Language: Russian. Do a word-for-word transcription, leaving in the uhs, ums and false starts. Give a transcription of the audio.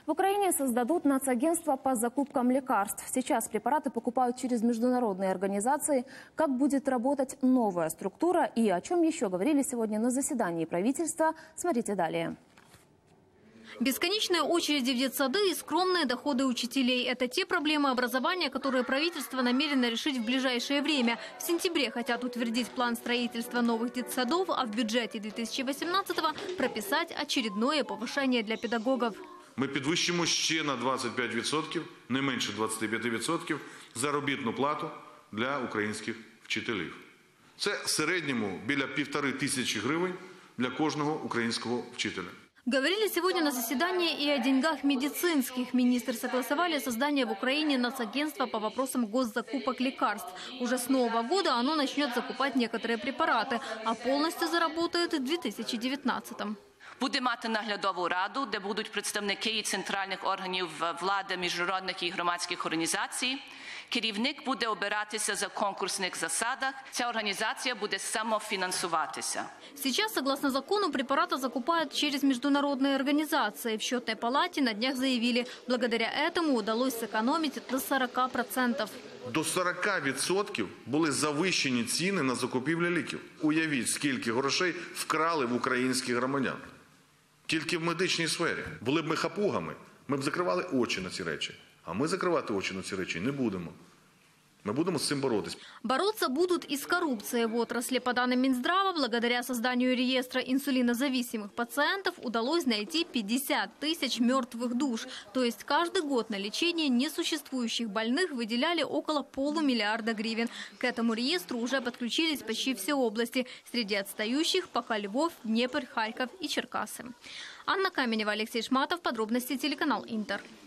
В Украине создадут нацагентство по закупкам лекарств. Сейчас препараты покупают через международные организации. Как будет работать новая структура и о чем еще говорили сегодня на заседании правительства, смотрите далее. Бесконечные очереди в детсады и скромные доходы учителей – это те проблемы образования, которые правительство намерено решить в ближайшее время. В сентябре хотят утвердить план строительства новых детсадов, а в бюджете две тысячи восемнадцатого прописать очередное повышение для педагогов. Ми підвищимо ще на двадцять п'ять відсотків, не менше двадцяти п'яти відсотків, заробітну плату для українських вчителів. Це в середньому біля півтори тисячі гривень для кожного українського вчителя. Говорили сегодня на заседании и о деньгах медицинских. Министры согласовали создание в Украине нацагентства по вопросам госзакупок лекарств. Уже с нового года оно начнет закупать некоторые препараты, а полностью заработает в две тысячи девятнадцатом. Буде мати наглядову раду, де будуть представники центральних органів влади, міжнародних і громадських організацій. Керівник буде обиратися за конкурсних засадах. Ця организация будет самофинансироваться. Сейчас, согласно закону, препараты закупают через международные организации. В счетной палате на днях заявили, благодаря этому удалось сэкономить до сорока процентов. До сорока відсотків були завищені ціни на закупівлю ліків. Уявіть, скільки грошей вкрали в українських громадян. Тільки в медичній сфері. Були б ми хапугами, ми б закривали очі на ці речі. А ми закривати очі на ці речі не будемо. Мы будем с этим бороться. Бороться будут и с коррупцией. В отрасли, по данным Минздрава, благодаря созданию реестра инсулинозависимых пациентов удалось найти пятьдесят тысяч мертвых душ. То есть каждый год на лечение несуществующих больных выделяли около полумиллиарда гривен. К этому реестру уже подключились почти все области. Среди отстающих пока Львов, Днепр, Харьков и Черкассы. Анна Каменева, Алексей Шматов. Подробности телеканал Интер.